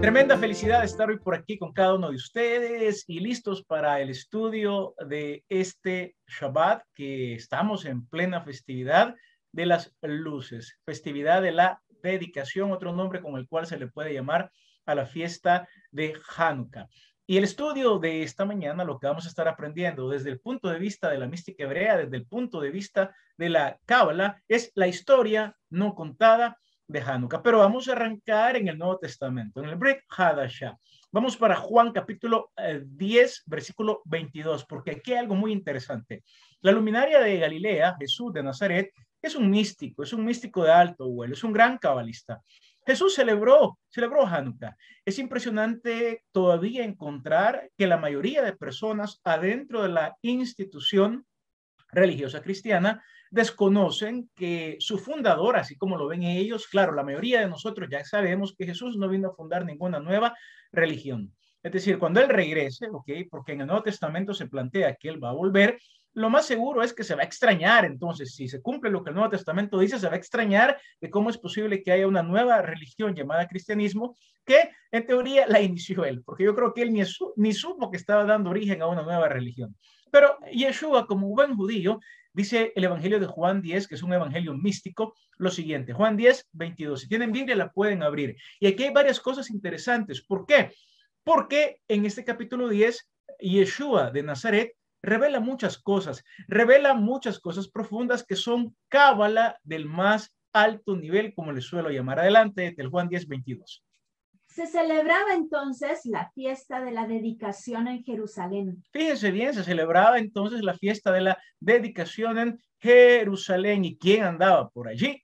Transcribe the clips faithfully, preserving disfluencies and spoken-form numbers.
Tremenda felicidad de estar hoy por aquí con cada uno de ustedes y listos para el estudio de este Shabbat, que estamos en plena festividad de las luces, festividad de la dedicación, otro nombre con el cual se le puede llamar a la fiesta de Hanukkah. Y el estudio de esta mañana, lo que vamos a estar aprendiendo desde el punto de vista de la mística hebrea, desde el punto de vista de la Cábala, es la historia no contada de Hanukkah. Pero vamos a arrancar en el Nuevo Testamento, en el Brit Hadashah. Vamos para Juan capítulo eh, diez, versículo veintidós, porque aquí hay algo muy interesante. La luminaria de Galilea, Jesús de Nazaret, es un místico, es un místico de alto vuelo, es un gran cabalista. Jesús celebró, celebró Hanukkah. Es impresionante todavía encontrar que la mayoría de personas adentro de la institución religiosa cristiana desconocen que su fundador, así como lo ven ellos, claro, la mayoría de nosotros ya sabemos que Jesús no vino a fundar ninguna nueva religión. Es decir, cuando Él regrese, ¿ok? Porque en el Nuevo Testamento se plantea que Él va a volver, lo más seguro es que se va a extrañar. Entonces, si se cumple lo que el Nuevo Testamento dice, se va a extrañar de cómo es posible que haya una nueva religión llamada cristianismo, que en teoría la inició Él, porque yo creo que Él ni, su, ni supo que estaba dando origen a una nueva religión. Pero Yeshua, como buen judío, dice el Evangelio de Juan diez, que es un evangelio místico, lo siguiente, Juan diez, veintidós. Si tienen Biblia, la pueden abrir. Y aquí hay varias cosas interesantes. ¿Por qué? Porque en este capítulo diez, Yeshua de Nazaret revela muchas cosas, revela muchas cosas profundas que son cábala del más alto nivel, como le suelo llamar. Adelante, del Juan diez, veintidós. Se celebraba entonces la fiesta de la dedicación en Jerusalén. Fíjense bien, se celebraba entonces la fiesta de la dedicación en Jerusalén. ¿Y quién andaba por allí?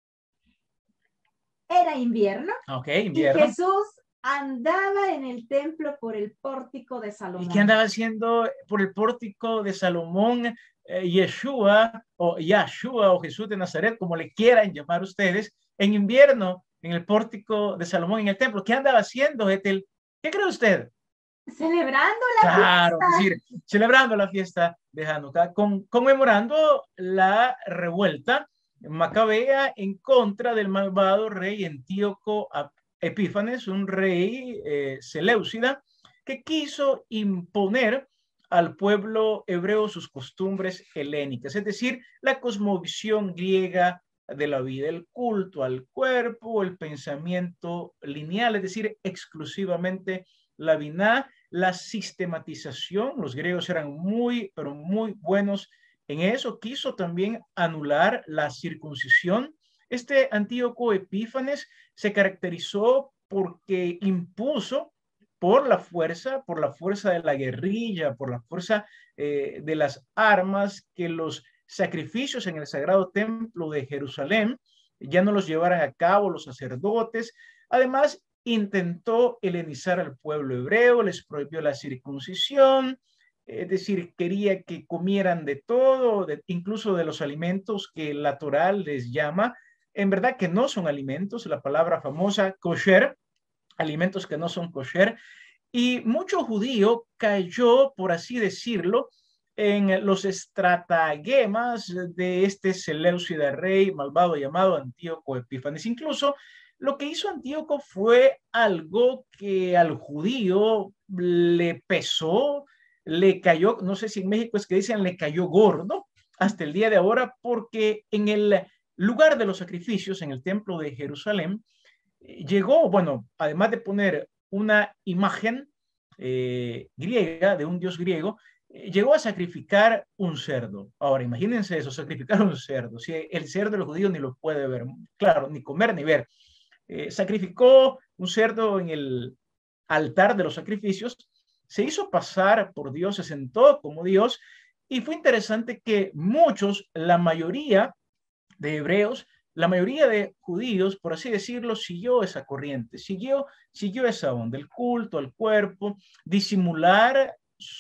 Era invierno. Ok, invierno. Y Jesús andaba en el templo por el pórtico de Salomón. ¿Y qué andaba haciendo por el pórtico de Salomón? Eh, Yeshua o Yahshua o Jesús de Nazaret, como le quieran llamar ustedes, en invierno, en el pórtico de Salomón, en el templo. ¿Qué andaba haciendo, Ethel? ¿Qué cree usted? Celebrando la claro, fiesta. Es decir, celebrando la fiesta de Hanukkah, con, conmemorando la revuelta macabea en contra del malvado rey Antíoco Epífanes, un rey eh, seleucida que quiso imponer al pueblo hebreo sus costumbres helénicas, es decir, la cosmovisión griega de la vida, el culto al cuerpo, el pensamiento lineal, es decir, exclusivamente la biná, la sistematización. Los griegos eran muy, pero muy buenos en eso. Quiso también anular la circuncisión. Este Antíoco Epífanes se caracterizó porque impuso por la fuerza, por la fuerza de la guerrilla, por la fuerza eh, de las armas, que los sacrificios en el sagrado templo de Jerusalén ya no los llevaran a cabo los sacerdotes. Además, intentó helenizar al pueblo hebreo, les prohibió la circuncisión, es decir, quería que comieran de todo, de, incluso de los alimentos que la Torá les llama, en verdad que no son alimentos, la palabra famosa kosher, alimentos que no son kosher, y mucho judío cayó, por así decirlo, en los estratagemas de este seleucida rey malvado llamado Antíoco Epífanes. Incluso lo que hizo Antíoco fue algo que al judío le pesó, le cayó, no sé si en México es que dicen le cayó gordo hasta el día de ahora, porque en el lugar de los sacrificios, en el templo de Jerusalén, llegó, bueno, además de poner una imagen eh, griega, de un dios griego, eh, llegó a sacrificar un cerdo. Ahora, imagínense eso, sacrificar un cerdo. Si el cerdo el judío ni lo puede ver, claro, ni comer ni ver. Eh, sacrificó un cerdo en el altar de los sacrificios, se hizo pasar por Dios, se sentó como Dios, y fue interesante que muchos, la mayoría de hebreos, la mayoría de judíos, por así decirlo, siguió esa corriente, siguió, siguió esa onda, el culto al cuerpo, disimular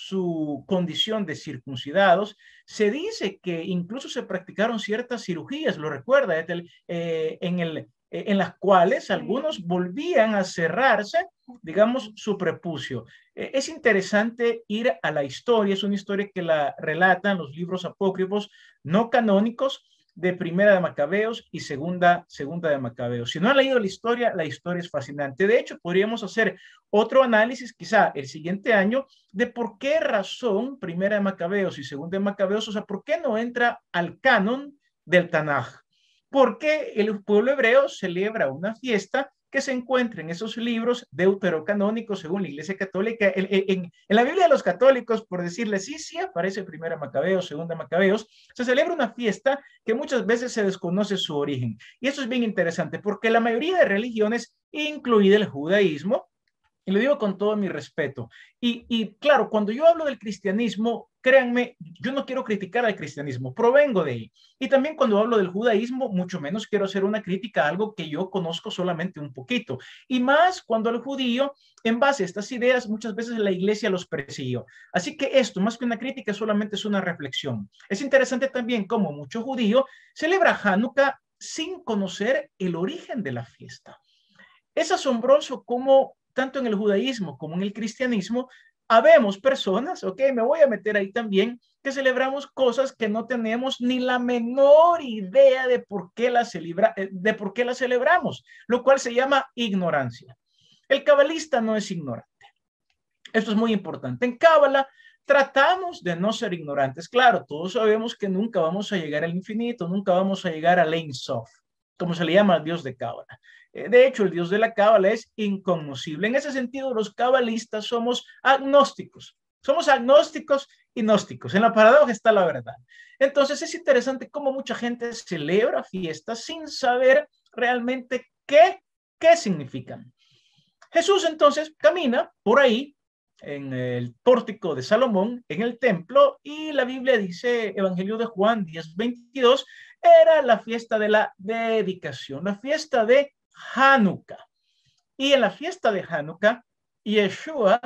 su condición de circuncidados. Se dice que incluso se practicaron ciertas cirugías, lo recuerda, eh, en, el, eh, en las cuales algunos volvían a cerrarse, digamos, su prepucio. Eh, es interesante ir a la historia, es una historia que la relatan los libros apócrifos no canónicos de Primera de Macabeos y Segunda, segunda de Macabeos. Si no han leído la historia, la historia es fascinante. De hecho, podríamos hacer otro análisis, quizá el siguiente año, de por qué razón Primera de Macabeos y Segunda de Macabeos, o sea, por qué no entra al canon del Tanaj. Porque el pueblo hebreo celebra una fiesta que se encuentra en esos libros deuterocanónicos según la Iglesia Católica. En, en, en la Biblia de los católicos, por decirle sí, sí aparece Primera Macabeos, Segunda Macabeos, se celebra una fiesta que muchas veces se desconoce su origen. Y eso es bien interesante porque la mayoría de religiones, incluida el judaísmo, y lo digo con todo mi respeto. Y, y claro, cuando yo hablo del cristianismo, créanme, yo no quiero criticar al cristianismo, provengo de él. Y también cuando hablo del judaísmo, mucho menos quiero hacer una crítica a algo que yo conozco solamente un poquito. Y más cuando el judío, en base a estas ideas, muchas veces la iglesia los persiguió. Así que esto, más que una crítica, solamente es una reflexión. Es interesante también cómo mucho judío celebra Hanukkah sin conocer el origen de la fiesta. Es asombroso cómo tanto en el judaísmo como en el cristianismo, habemos personas, ok, me voy a meter ahí también, que celebramos cosas que no tenemos ni la menor idea de por qué las celebra, de por qué las celebramos, lo cual se llama ignorancia. El cabalista no es ignorante. Esto es muy importante. En Cábala tratamos de no ser ignorantes. Claro, todos sabemos que nunca vamos a llegar al infinito, nunca vamos a llegar al Ein Sof, como se le llama al Dios de Cábala. De hecho, el Dios de la Cábala es incognoscible. En ese sentido, los cabalistas somos agnósticos. Somos agnósticos y gnósticos. En la paradoja está la verdad. Entonces, es interesante cómo mucha gente celebra fiestas sin saber realmente qué, qué significan. Jesús, entonces, camina por ahí, en el pórtico de Salomón, en el templo, y la Biblia dice, Evangelio de Juan diez veintidós, era la fiesta de la dedicación, la fiesta de Hanukkah. Y en la fiesta de Hanukkah, Yeshua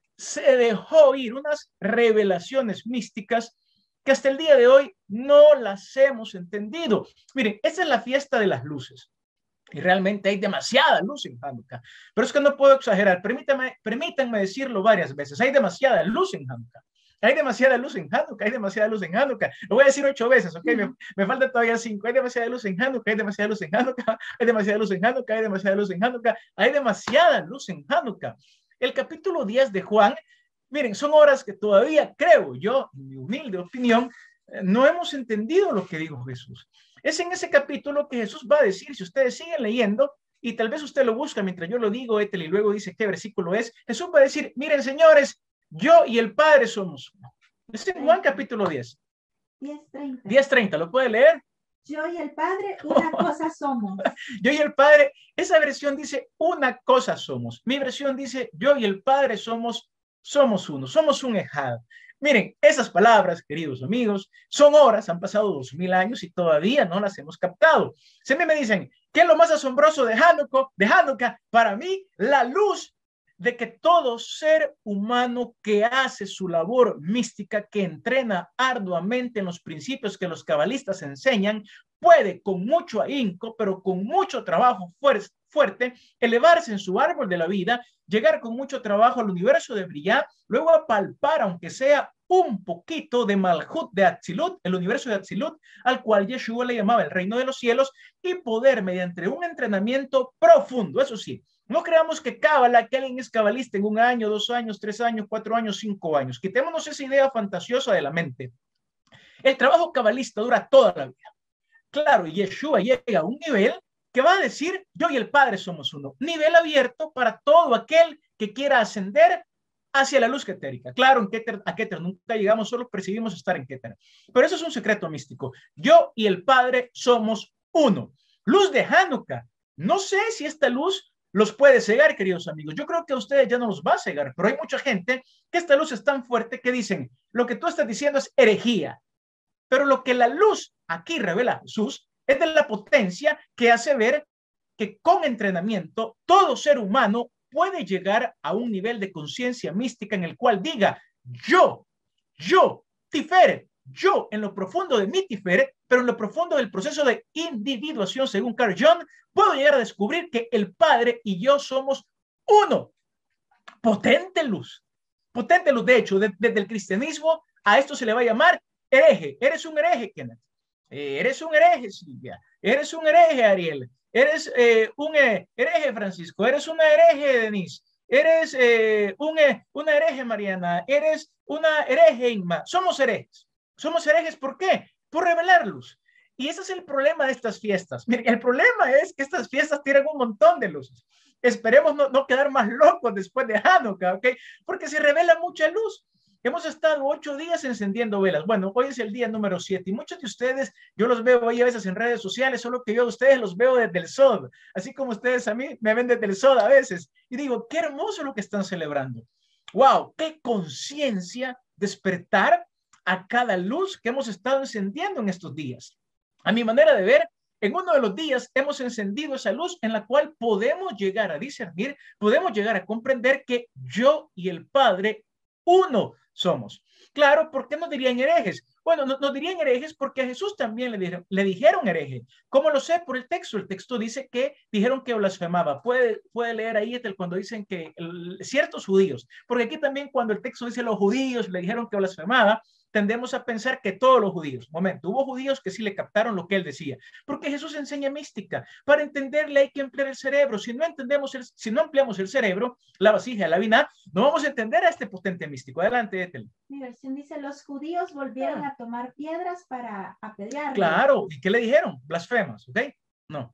se dejó ir unas revelaciones místicas que hasta el día de hoy no las hemos entendido. Miren, esa es la fiesta de las luces. Y realmente hay demasiada luz en Hanukkah. Pero es que no puedo exagerar. Permítanme, permítanme decirlo varias veces. Hay demasiada luz en Hanukkah. Hay demasiada luz en Hanukkah, hay demasiada luz en Hanukkah. Lo voy a decir ocho veces, ¿ok? Me, me falta todavía cinco. Hay demasiada luz en Hanukkah, hay demasiada luz en Hanukkah, hay demasiada luz en Hanukkah, hay demasiada luz en Hanukkah, hay demasiada luz en Hanukkah. El capítulo diez de Juan, miren, son horas que todavía creo yo, en mi humilde opinión, no hemos entendido lo que dijo Jesús. Es en ese capítulo que Jesús va a decir, si ustedes siguen leyendo, y tal vez usted lo busca mientras yo lo digo, Ethel, y luego dice qué versículo es, Jesús va a decir, miren señores, yo y el Padre somos uno. Es en Juan capítulo diez. diez treinta, ¿lo puede leer? Yo y el Padre una cosa somos. Yo y el Padre, esa versión dice una cosa somos. Mi versión dice yo y el Padre somos, somos uno, somos un ejad. Miren, esas palabras, queridos amigos, son horas, han pasado dos mil años y todavía no las hemos captado. Siempre me dicen, ¿qué es lo más asombroso de Hanukkah? De Hanukkah, para mí, la luz de que todo ser humano que hace su labor mística, que entrena arduamente en los principios que los cabalistas enseñan, puede con mucho ahínco, pero con mucho trabajo fuerte, fuerte, elevarse en su árbol de la vida, llegar con mucho trabajo al universo de Briá, luego a palpar, aunque sea un poquito de Malhut de Atzilut, el universo de Atzilut, al cual Yeshua le llamaba el reino de los cielos, y poder, mediante un entrenamiento profundo, eso sí, no creamos que cábala, que alguien es cabalista en un año, dos años, tres años, cuatro años, cinco años. Quitémonos esa idea fantasiosa de la mente. El trabajo cabalista dura toda la vida. Claro, Yeshua llega a un nivel que va a decir, yo y el Padre somos uno. Nivel abierto para todo aquel que quiera ascender hacia la luz ketérica. Claro, en Keter, a Keter nunca llegamos, solo percibimos estar en Keter. Pero eso es un secreto místico. Yo y el Padre somos uno. Luz de Hanukkah. No sé si esta luz los puede cegar, queridos amigos. Yo creo que a ustedes ya no los va a cegar, pero hay mucha gente que esta luz es tan fuerte que dicen, lo que tú estás diciendo es herejía. Pero lo que la luz aquí revela Jesús es de la potencia que hace ver que con entrenamiento todo ser humano puede llegar a un nivel de conciencia mística en el cual diga, yo, yo, Tiferet, yo en lo profundo de mi Tiferet, pero en lo profundo del proceso de individuación, según Carl Jung, puedo llegar a descubrir que el Padre y yo somos uno. Potente luz. Potente luz. De hecho, de, desde el cristianismo a esto se le va a llamar hereje. Eres un hereje, Kenneth. Eh, eres un hereje, Silvia. Eres un hereje, Ariel. Eres eh, un eh, hereje, Francisco. Eres una hereje, Denise. Eres eh, un, eh, una hereje, Mariana. Eres una hereje, Inma. Somos herejes. Somos herejes, ¿por qué? Por revelarlos. Y ese es el problema de estas fiestas. Miren, el problema es que estas fiestas tienen un montón de luces. Esperemos no, no quedar más locos después de Hanukkah, ¿ok? Porque se revela mucha luz. Hemos estado ocho días encendiendo velas. Bueno, hoy es el día número siete y muchos de ustedes, yo los veo ahí a veces en redes sociales, solo que yo a ustedes los veo desde el S O D, así como ustedes a mí me ven desde el S O D a veces. Y digo, qué hermoso lo que están celebrando. ¡Wow! ¡Qué conciencia despertar a cada luz que hemos estado encendiendo en estos días! A mi manera de ver, en uno de los días hemos encendido esa luz en la cual podemos llegar a discernir, podemos llegar a comprender que yo y el Padre uno somos. Claro, ¿por qué nos dirían herejes? Bueno, nos, nos dirían herejes porque a Jesús también le dijeron, le dijeron hereje. ¿Cómo lo sé? Por el texto. El texto dice que dijeron que blasfemaba. Puede, puede leer ahí cuando dicen que el, ciertos judíos, porque aquí también cuando el texto dice los judíos le dijeron que blasfemaba, tendemos a pensar que todos los judíos, momento, hubo judíos que sí le captaron lo que él decía, porque Jesús enseña mística. Para entenderle hay que emplear el cerebro. Si no entendemos, el, si no empleamos el cerebro, la vasija, la vina, no vamos a entender a este potente místico. Adelante, Ethel. Mi versión dice, los judíos volvieron ah. a tomar piedras para apedrearlo. Claro, ¿y qué le dijeron? Blasfemas, ¿ok? No.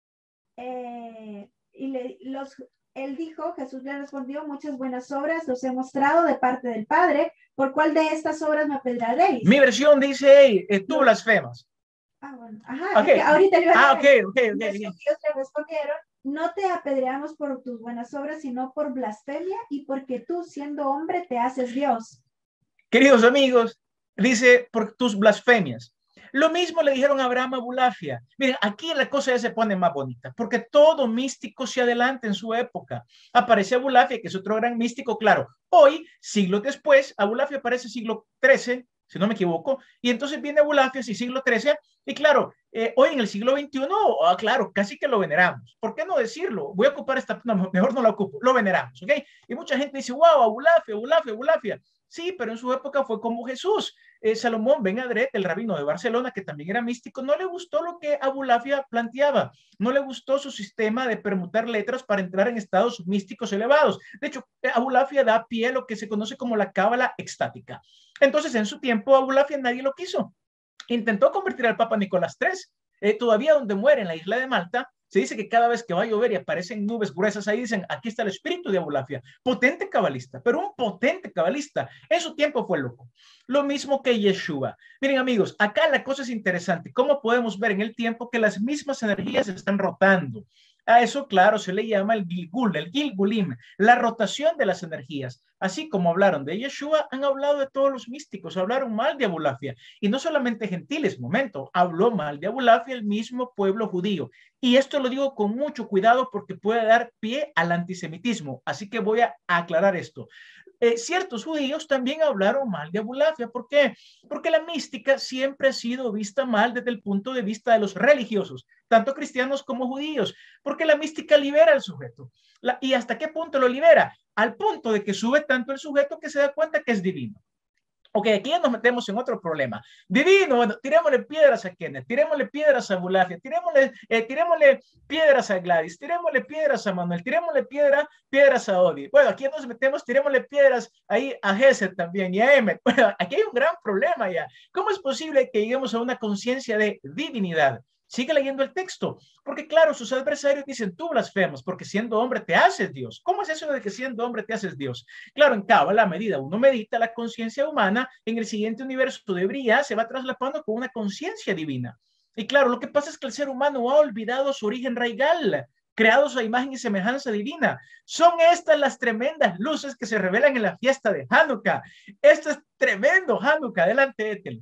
Eh, y le, los, él dijo, Jesús le respondió, muchas buenas obras los he mostrado de parte del Padre, ¿por cuál de estas obras me apedrearéis? Mi versión dice, hey, eh, tú no. blasfemas. Ah, bueno, ajá, okay. ahorita le voy a Ah, ok, ok, ok. Los judíos le respondieron, no te apedreamos por tus buenas obras, sino por blasfemia y porque tú, siendo hombre, te haces Dios. Queridos amigos, dice, por tus blasfemias. Lo mismo le dijeron a Abraham Abulafia. Miren, aquí la cosa ya se pone más bonita, porque todo místico se adelanta en su época. Aparece Abulafia, que es otro gran místico, claro. Hoy, siglos después, Abulafia aparece siglo trece, si no me equivoco, y entonces viene Abulafia, sí, siglo trece, y claro, eh, hoy en el siglo veintiuno, ah, claro, casi que lo veneramos. ¿Por qué no decirlo? Voy a ocupar esta, no, mejor no la ocupo, lo veneramos, ¿ok? Y mucha gente dice, wow, Abulafia, Abulafia, Abulafia. Sí, pero en su época fue como Jesús. Eh, Salomón Ben Adret, el rabino de Barcelona, que también era místico, no le gustó lo que Abulafia planteaba. No le gustó su sistema de permutar letras para entrar en estados místicos elevados. De hecho, Abulafia da pie a lo que se conoce como la cábala extática. Entonces, en su tiempo, Abulafia nadie lo quiso. Intentó convertir al Papa Nicolás tercero. Eh, todavía donde muere, en la isla de Malta, se dice que cada vez que va a llover y aparecen nubes gruesas, ahí dicen, aquí está el espíritu de Abulafia. Potente cabalista, pero un potente cabalista. En su tiempo fue loco. Lo mismo que Yeshua. Miren, amigos, acá la cosa es interesante. ¿Cómo podemos ver en el tiempo que las mismas energías están rotando? A eso, claro, se le llama el Gilgul, el Gilgulim, la rotación de las energías. Así como hablaron de Yeshua, han hablado de todos los místicos, hablaron mal de Abulafia. Y no solamente gentiles, momento, habló mal de Abulafia el mismo pueblo judío. Y esto lo digo con mucho cuidado porque puede dar pie al antisemitismo. Así que voy a aclarar esto. Eh, ciertos judíos también hablaron mal de Abulafia. ¿Por qué? Porque la mística siempre ha sido vista mal desde el punto de vista de los religiosos, tanto cristianos como judíos, porque la mística libera al sujeto. La, ¿Y hasta qué punto lo libera? Al punto de que sube tanto el sujeto que se da cuenta que es divino. Ok, aquí ya nos metemos en otro problema. Divino, bueno, tirémosle piedras a Kenneth, tirémosle piedras a Abulafia, tirémosle, eh, tirémosle piedras a Gladys, tirémosle piedras a Manuel, tirémosle piedra, piedras a Odi. Bueno, aquí nos metemos, tirémosle piedras ahí a Gesed también y a Emmet. Bueno, aquí hay un gran problema ya. ¿Cómo es posible que lleguemos a una conciencia de divinidad? Sigue leyendo el texto, porque claro, sus adversarios dicen, tú blasfemas, porque siendo hombre te haces Dios. ¿Cómo es eso de que siendo hombre te haces Dios? Claro, en Cábala, a medida uno medita la conciencia humana, en el siguiente universo de Bría se va traslapando con una conciencia divina. Y claro, lo que pasa es que el ser humano ha olvidado su origen raigal, creados a imagen y semejanza divina. Son estas las tremendas luces que se revelan en la fiesta de Hanukkah. Esto es tremendo, Hanukkah. Adelante, Ethel.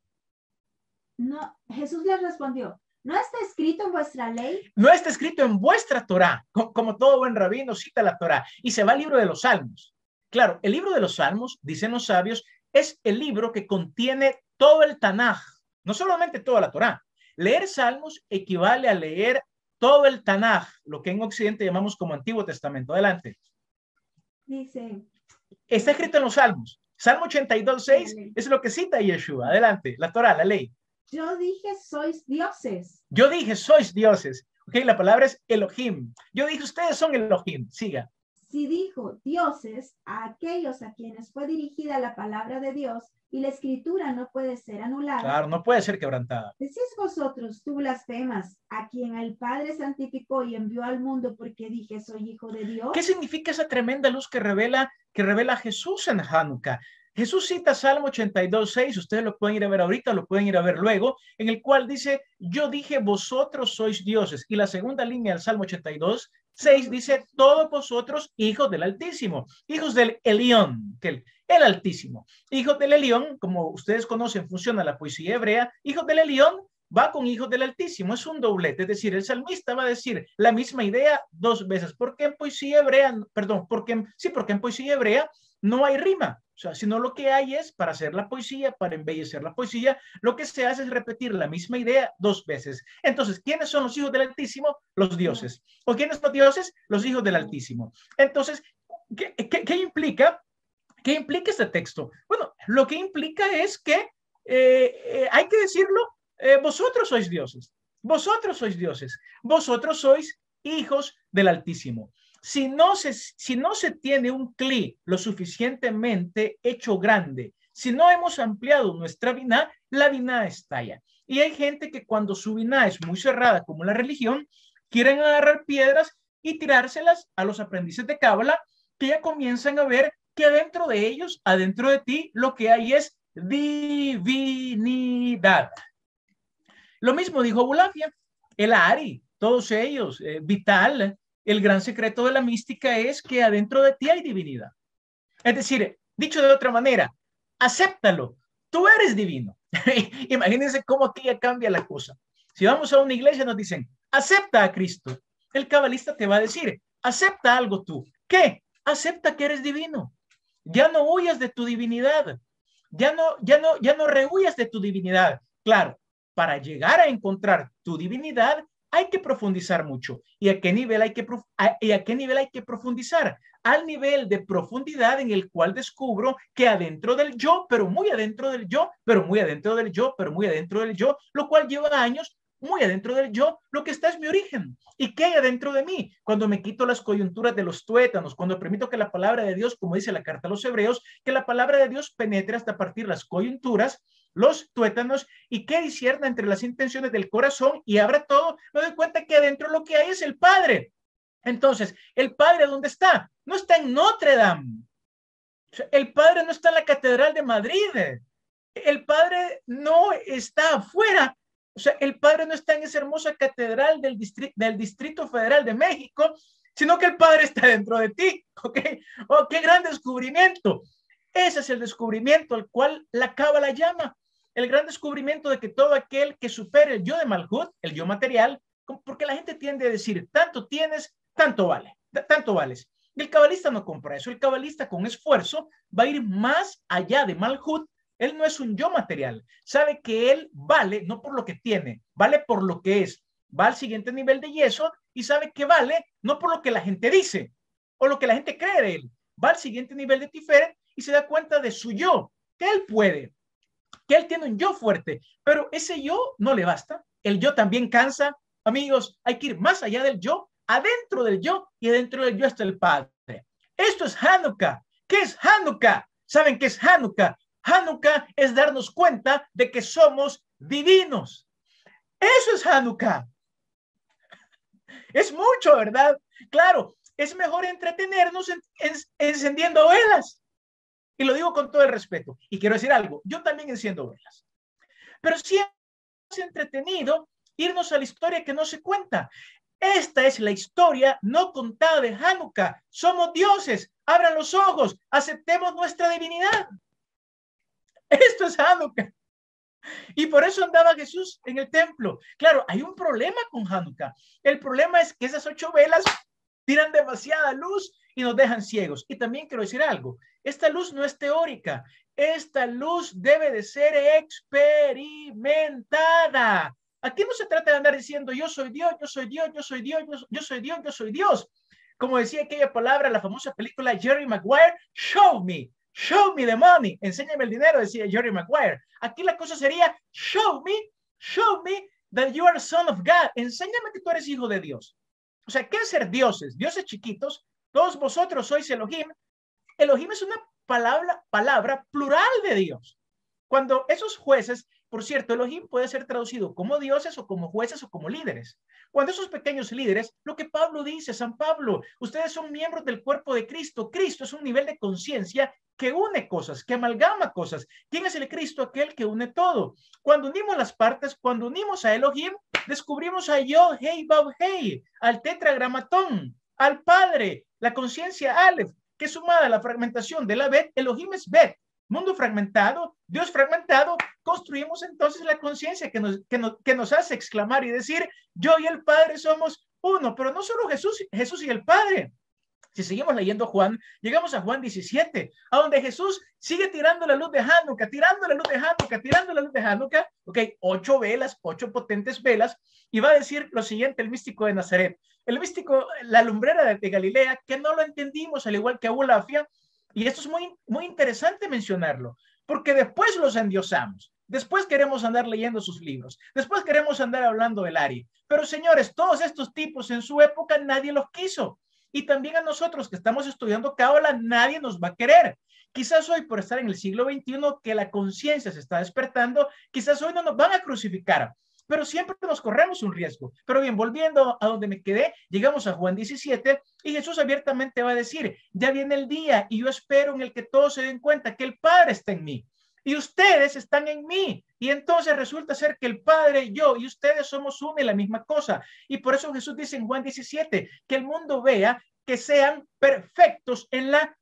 No, Jesús les respondió, ¿no está escrito en vuestra ley? No está escrito en vuestra Torá, como todo buen rabino cita la Torá, y se va al libro de los Salmos. Claro, el libro de los Salmos, dicen los sabios, es el libro que contiene todo el Tanaj, no solamente toda la Torá. Leer Salmos equivale a leer todo el Tanaj, lo que en Occidente llamamos como Antiguo Testamento. Adelante. Dice. Está escrito en los Salmos. Salmo ochenta y dos, seis es lo que cita Yeshua. Adelante, la Torá, la ley. Yo dije, sois dioses. Yo dije, sois dioses. Ok, la palabra es Elohim. Yo dije, ustedes son Elohim. Siga. Si dijo dioses a aquellos a quienes fue dirigida la palabra de Dios y la escritura no puede ser anulada. Claro, no puede ser quebrantada. Decís vosotros, tú blasfemas, a quien el Padre santificó y envió al mundo porque dije, soy hijo de Dios. ¿Qué significa esa tremenda luz que revela, que revela Jesús en Hanukkah? Jesús cita Salmo ochenta y dos, seis, ustedes lo pueden ir a ver ahorita, lo pueden ir a ver luego, en el cual dice, yo dije, vosotros sois dioses. Y la segunda línea del Salmo ochenta y dos, seis dice, todos vosotros hijos del Altísimo, hijos del Elión, que el, el Altísimo. Hijos del Elión, como ustedes conocen, funciona la poesía hebrea, hijos del Elión va con hijos del Altísimo, es un doblete, es decir, el salmista va a decir la misma idea dos veces, porque en poesía hebrea, perdón, porque en, sí, porque en poesía hebrea no hay rima. O sea, sino lo que hay es, para hacer la poesía, para embellecer la poesía, lo que se hace es repetir la misma idea dos veces. Entonces, ¿quiénes son los hijos del Altísimo? Los dioses. ¿O quiénes son los dioses? Los hijos del Altísimo. Entonces, ¿qué, qué, qué implica? ¿Qué implica este texto? Bueno, lo que implica es que, eh, eh, hay que decirlo, eh, vosotros sois dioses. Vosotros sois dioses. Vosotros sois hijos del Altísimo. Si no, se, si no se tiene un cli lo suficientemente hecho grande, si no hemos ampliado nuestra biná, la biná estalla. Y hay gente que cuando su biná es muy cerrada, como la religión, quieren agarrar piedras y tirárselas a los aprendices de Cábala, que ya comienzan a ver que adentro de ellos, adentro de ti, lo que hay es divinidad. Lo mismo dijo Bulafia, el Ari, todos ellos, eh, Vital. El gran secreto de la mística es que adentro de ti hay divinidad. Es decir, dicho de otra manera, acéptalo, tú eres divino. Imagínense cómo aquí ya cambia la cosa. Si vamos a una iglesia nos dicen, acepta a Cristo. El cabalista te va a decir, acepta algo tú. ¿Qué? Acepta que eres divino. Ya no huyas de tu divinidad. Ya no, ya no, ya no rehuyas de tu divinidad. Claro, para llegar a encontrar tu divinidad, hay que profundizar mucho. ¿Y a qué nivel hay que, y a qué nivel hay que profundizar? Al nivel de profundidad en el cual descubro que adentro del yo, pero muy adentro del yo, pero muy adentro del yo, pero muy adentro del yo, lo cual lleva años, muy adentro del yo, lo que está es mi origen. ¿Y qué hay adentro de mí? Cuando me quito las coyunturas de los tuétanos, cuando permito que la palabra de Dios, como dice la carta a los hebreos, que la palabra de Dios penetre hasta partir las coyunturas, los tuétanos, y que discierna entre las intenciones del corazón y abra todo, me doy cuenta que adentro lo que hay es el Padre. Entonces, ¿el Padre dónde está? No está en Notre Dame. O sea, el Padre no está en la Catedral de Madrid. El Padre no está afuera. O sea, el Padre no está en esa hermosa catedral del distrito, del Distrito Federal de México, sino que el Padre está dentro de ti. ¿Ok? Oh, qué gran descubrimiento. Ese es el descubrimiento al cual la Cábala llama. El gran descubrimiento de que todo aquel que supere el yo de Malhut, el yo material, porque la gente tiende a decir, tanto tienes, tanto vale, tanto vales. Y el cabalista no compra eso. El cabalista con esfuerzo va a ir más allá de Malhut. Él no es un yo material. Sabe que él vale no por lo que tiene, vale por lo que es. Va al siguiente nivel de yeso y sabe que vale no por lo que la gente dice o lo que la gente cree de él. Va al siguiente nivel de Tiferet y se da cuenta de su yo, que él puede, que él tiene un yo fuerte, pero ese yo no le basta. El yo también cansa. Amigos, hay que ir más allá del yo, adentro del yo, y adentro del yo está el Padre. Esto es Hanukkah. ¿Qué es Hanukkah? ¿Saben qué es Hanukkah? Hanukkah es darnos cuenta de que somos divinos. Eso es Hanukkah. Es mucho, ¿verdad? Claro, es mejor entretenernos en, en, encendiendo velas. Y lo digo con todo el respeto. Y quiero decir algo, yo también enciendo velas. Pero siempre es entretenido irnos a la historia que no se cuenta. Esta es la historia no contada de Hanukkah. Somos dioses. Abran los ojos. Aceptemos nuestra divinidad. Esto es Hanukkah. Y por eso andaba Jesús en el templo. Claro, hay un problema con Hanukkah. El problema es que esas ocho velas tiran demasiada luz y nos dejan ciegos. Y también quiero decir algo. Esta luz no es teórica. Esta luz debe de ser experimentada. Aquí no se trata de andar diciendo yo soy Dios, yo soy Dios, yo soy Dios, yo, yo soy Dios, yo soy Dios. Como decía aquella palabra, la famosa película Jerry Maguire, show me, show me the money, enséñame el dinero, decía Jerry Maguire. Aquí la cosa sería show me Show me that you are son of God. Enséñame que tú eres hijo de Dios. O sea, ¿qué es ser dioses? Dioses chiquitos. Todos vosotros sois Elohim. Elohim es una palabra, palabra plural de Dios. Cuando esos jueces, por cierto, Elohim puede ser traducido como dioses o como jueces o como líderes. Cuando esos pequeños líderes, lo que Pablo dice, San Pablo, ustedes son miembros del cuerpo de Cristo. Cristo es un nivel de conciencia que une cosas, que amalgama cosas. ¿Quién es el Cristo? Aquel que une todo. Cuando unimos las partes, cuando unimos a Elohim, descubrimos a Yod, Hei, Vav, Hei, al tetragramatón, al Padre, la conciencia Aleph, que sumada a la fragmentación de la Bet, Elohim es Bet. Mundo fragmentado, Dios fragmentado, construimos entonces la conciencia que nos, que, nos, que nos hace exclamar y decir, yo y el Padre somos uno, pero no solo Jesús, Jesús y el Padre. Si seguimos leyendo Juan, llegamos a Juan diecisiete, a donde Jesús sigue tirando la luz de Hanukkah, tirando la luz de Hanukkah, tirando la luz de Hanukkah, ok, ocho velas, ocho potentes velas, y va a decir lo siguiente el místico de Nazaret, el místico, la lumbrera de, de Galilea, que no lo entendimos, al igual que Abu Lafia. Y esto es muy, muy interesante mencionarlo, porque después los endiosamos, después queremos andar leyendo sus libros, después queremos andar hablando del Ari. Pero señores, todos estos tipos en su época nadie los quiso. Y también a nosotros que estamos estudiando Cábala, nadie nos va a querer. Quizás hoy, por estar en el siglo veintiuno, que la conciencia se está despertando, quizás hoy no nos van a crucificar, pero siempre nos corremos un riesgo. Pero bien, volviendo a donde me quedé, llegamos a Juan diecisiete y Jesús abiertamente va a decir, ya viene el día y yo espero en el que todos se den cuenta que el Padre está en mí y ustedes están en mí. Y entonces resulta ser que el Padre, yo y ustedes somos una y la misma cosa. Y por eso Jesús dice en Juan diecisiete, que el mundo vea que sean perfectos en la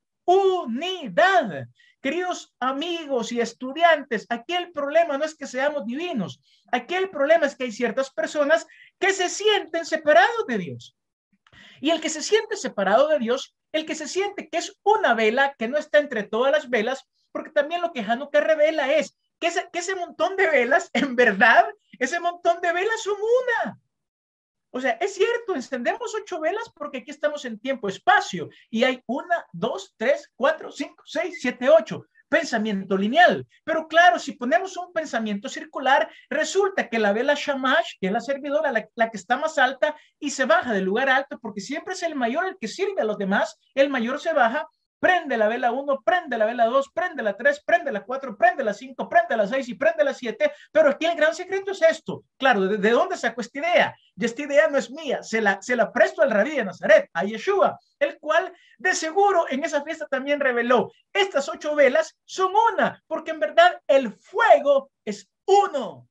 unidad. Queridos amigos y estudiantes, aquí el problema no es que seamos divinos. Aquí el problema es que hay ciertas personas que se sienten separados de Dios. Y el que se siente separado de Dios, el que se siente que es una vela que no está entre todas las velas, porque también lo que Hanukkah revela es que ese, que ese montón de velas, en verdad, ese montón de velas son una. O sea, es cierto, encendemos ocho velas porque aquí estamos en tiempo-espacio y hay una, dos, tres, cuatro, cinco, seis, siete, ocho. Pensamiento lineal. Pero claro, si ponemos un pensamiento circular, resulta que la vela Shamash, que es la servidora, la, la que está más alta y se baja del lugar alto, porque siempre es el mayor el que sirve a los demás, el mayor se baja, prende la vela uno, prende la vela dos, prende la tres, prende la cuatro, prende la cinco, prende la seis y prende la siete, pero aquí el gran secreto es esto. Claro, ¿de, de dónde sacó esta idea? Y esta idea no es mía, se la, se la presto al Rabí de Nazaret, a Yeshua, el cual de seguro en esa fiesta también reveló, estas ocho velas son una, porque en verdad el fuego es uno.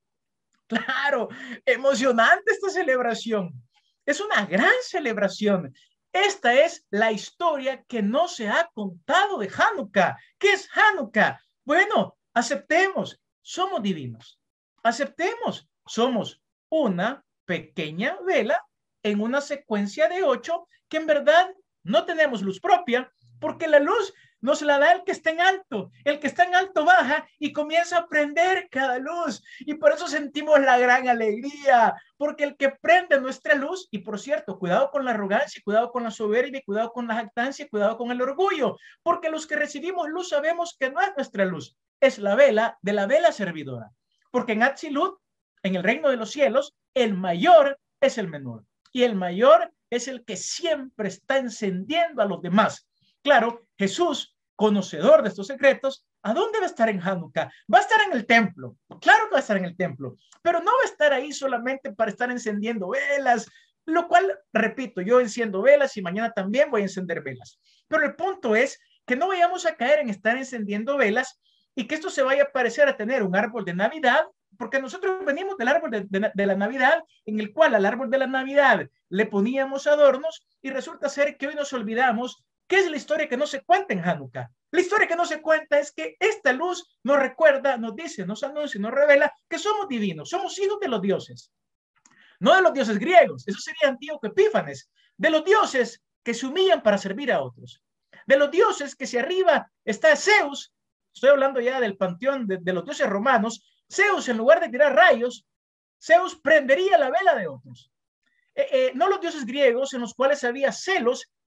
Claro, emocionante esta celebración. Es una gran celebración. Esta es la historia que no se ha contado de Hanukkah. ¿Qué es Hanukkah? Bueno, aceptemos, somos divinos. Aceptemos, somos una pequeña vela en una secuencia de ocho que en verdad no tenemos luz propia, porque la luz nos la da el que está en alto. El que está en alto baja y comienza a prender cada luz. Y por eso sentimos la gran alegría, porque el que prende nuestra luz, y por cierto, cuidado con la arrogancia, cuidado con la soberbia, cuidado con la jactancia, cuidado con el orgullo, porque los que recibimos luz sabemos que no es nuestra luz, es la vela de la vela servidora. Porque en Atzilut, en el reino de los cielos, el mayor es el menor. Y el mayor es el que siempre está encendiendo a los demás. Claro, Jesús, conocedor de estos secretos, ¿a dónde va a estar en Hanukkah? Va a estar en el templo, claro que va a estar en el templo, pero no va a estar ahí solamente para estar encendiendo velas, lo cual, repito, yo enciendo velas y mañana también voy a encender velas. Pero el punto es que no vayamos a caer en estar encendiendo velas y que esto se vaya a parecer a tener un árbol de Navidad, porque nosotros venimos del árbol de, de, de la Navidad, en el cual al árbol de la Navidad le poníamos adornos y resulta ser que hoy nos olvidamos. ¿Qué es la historia que no se cuenta en Hanukkah? La historia que no se cuenta es que esta luz nos recuerda, nos dice, nos anuncia, nos revela que somos divinos, somos hijos de los dioses. No de los dioses griegos, eso sería Antíoco Epífanes, de los dioses que se humillan para servir a otros, de los dioses que si arriba está Zeus, estoy hablando ya del panteón de, de los dioses romanos, Zeus en lugar de tirar rayos, Zeus prendería la vela de otros. Eh, eh, no los dioses griegos en los cuales había celos,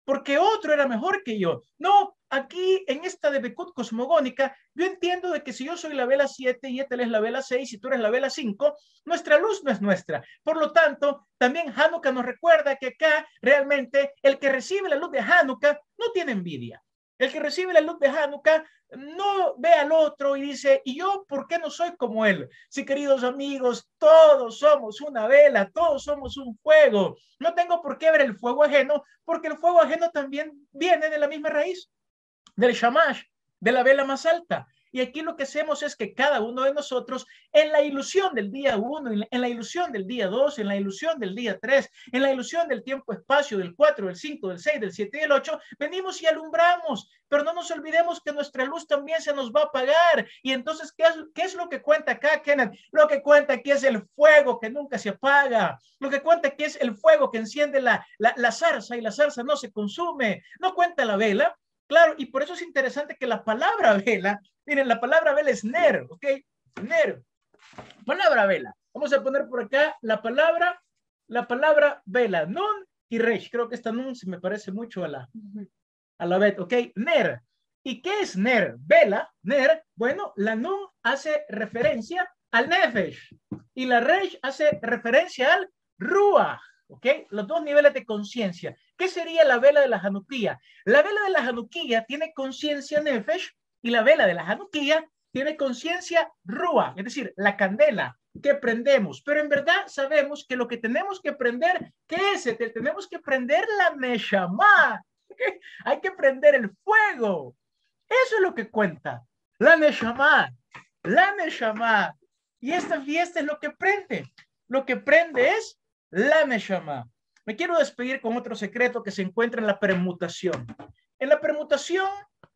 porque otro era mejor que yo. No, aquí en esta de Bekut cosmogónica, yo entiendo de que si yo soy la vela siete y Ethel es la vela seis y tú eres la vela cinco, nuestra luz no es nuestra. Por lo tanto, también Hanukkah nos recuerda que acá realmente el que recibe la luz de Hanukkah no tiene envidia. El que recibe la luz de Hanukkah no ve al otro y dice, ¿y yo por qué no soy como él? Sí, queridos amigos, todos somos una vela, todos somos un fuego. No tengo por qué ver el fuego ajeno, porque el fuego ajeno también viene de la misma raíz, del shamash, de la vela más alta. Y aquí lo que hacemos es que cada uno de nosotros, en la ilusión del día uno, en la ilusión del día dos, en la ilusión del día tres, en la ilusión del tiempo-espacio, del cuatro, del cinco, del seis, del siete y del ocho, venimos y alumbramos. Pero no nos olvidemos que nuestra luz también se nos va a apagar. Y entonces, ¿qué es, qué es lo que cuenta acá, Kenneth? Lo que cuenta aquí es el fuego que nunca se apaga. Lo que cuenta aquí es el fuego que enciende la, la, la zarza y la zarza no se consume. No cuenta la vela. Claro, y por eso es interesante que la palabra vela, miren, la palabra vela es ner, ¿ok? Ner. Palabra vela. Vamos a poner por acá la palabra, la palabra vela, nun y resh. Creo que esta nun se me parece mucho a la, a la bet, ¿ok? Ner. ¿Y qué es ner? Vela, ner. Bueno, la nun hace referencia al nefesh y la resh hace referencia al ruach. ¿Ok? Los dos niveles de conciencia. ¿Qué sería la vela de la Hanukkah? La vela de la Hanukkah tiene conciencia nefesh y la vela de la Hanukkah tiene conciencia ruach, es decir, la candela que prendemos. Pero en verdad sabemos que lo que tenemos que prender, ¿qué es? Tenemos que prender la neshama. ¿Okay? Hay que prender el fuego. Eso es lo que cuenta. La neshama. La neshama. Y esta fiesta es lo que prende. Lo que prende es la neshama. Me quiero despedir con otro secreto que se encuentra en la permutación. En la permutación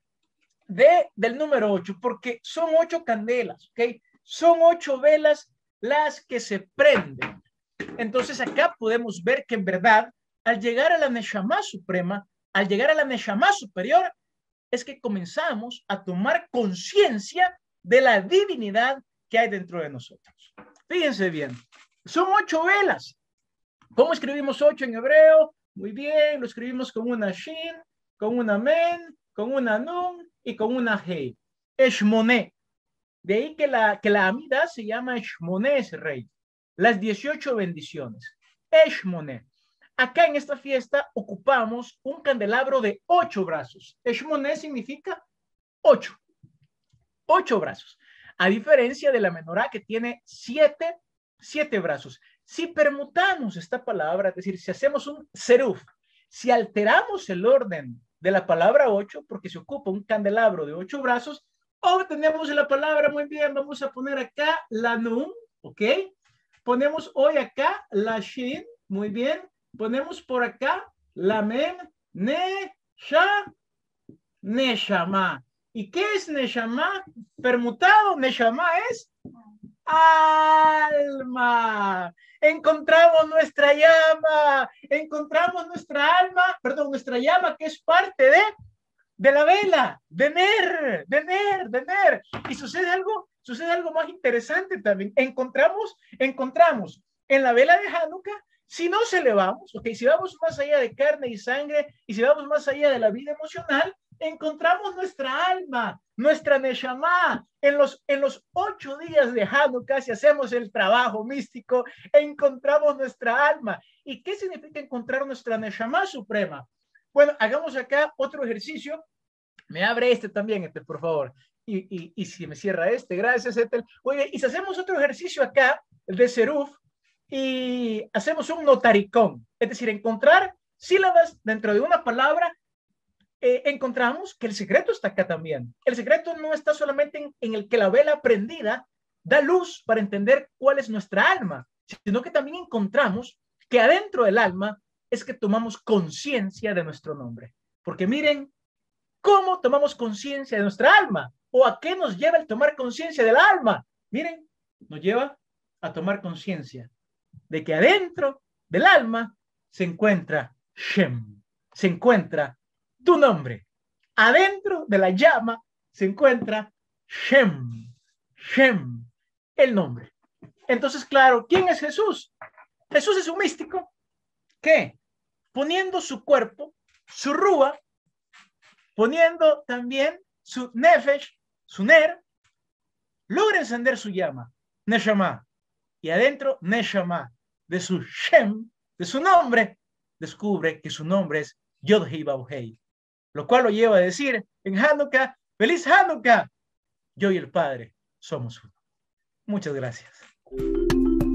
de, del número ocho, porque son ocho candelas, ¿ok? Son ocho velas las que se prenden. Entonces acá podemos ver que en verdad, al llegar a la neshama suprema, al llegar a la neshama superior, es que comenzamos a tomar conciencia de la divinidad que hay dentro de nosotros. Fíjense bien, son ocho velas. ¿Cómo escribimos ocho en hebreo? Muy bien, lo escribimos con una shin, con una men, con una nun y con una hei. Eshmoné. De ahí que la, que la amida se llama Eshmoné, ese rey. Las dieciocho bendiciones. Eshmoné. Acá en esta fiesta ocupamos un candelabro de ocho brazos. Eshmoné significa ocho. Ocho brazos. A diferencia de la menorá que tiene siete, siete brazos. Si permutamos esta palabra, es decir, si hacemos un seruf, si alteramos el orden de la palabra ocho, porque se ocupa un candelabro de ocho brazos, obtenemos la palabra, muy bien, vamos a poner acá la nun, ¿ok? Ponemos hoy acá la shin, muy bien. Ponemos por acá la men, ne, sha, neshama. ¿Y qué es neshama? Permutado, neshama es alma. Encontramos nuestra llama, encontramos nuestra alma, perdón, nuestra llama que es parte de, de la vela, de Ner, de Ner, de Ner. Y sucede algo, sucede algo más interesante también. Encontramos, encontramos en la vela de Hanukkah, si nos elevamos, ok, si vamos más allá de carne y sangre y si vamos más allá de la vida emocional, encontramos nuestra alma, nuestra neshama. En los, en los ocho días de Hanukkah, si hacemos el trabajo místico, encontramos nuestra alma. ¿Y qué significa encontrar nuestra neshama suprema? Bueno, hagamos acá otro ejercicio. Me abre este también, este, por favor. Y, y, y si me cierra este, gracias, Ethel. Oye, y si hacemos otro ejercicio acá, el de Seruf, y hacemos un notaricón, es decir, encontrar sílabas dentro de una palabra, eh, encontramos que el secreto está acá también. El secreto no está solamente en, en el que la vela prendida da luz para entender cuál es nuestra alma, sino que también encontramos que adentro del alma es que tomamos conciencia de nuestro nombre. Porque miren, ¿cómo tomamos conciencia de nuestra alma? ¿O a qué nos lleva el tomar conciencia del alma? Miren, nos lleva a tomar conciencia de que adentro del alma se encuentra Shem, se encuentra tu nombre. Adentro de la llama se encuentra Shem, Shem, el nombre. Entonces, claro, ¿quién es Jesús? Jesús es un místico que, poniendo su cuerpo su Rúa, poniendo también su Nefesh, su Ner, logra encender su llama, Neshama, y adentro Neshama, de su Shem, de su nombre, descubre que su nombre es Yod-Hei Vav-Hei, lo cual lo lleva a decir en Hanukkah, ¡Feliz Hanukkah! Yo y el Padre somos uno. Muchas gracias.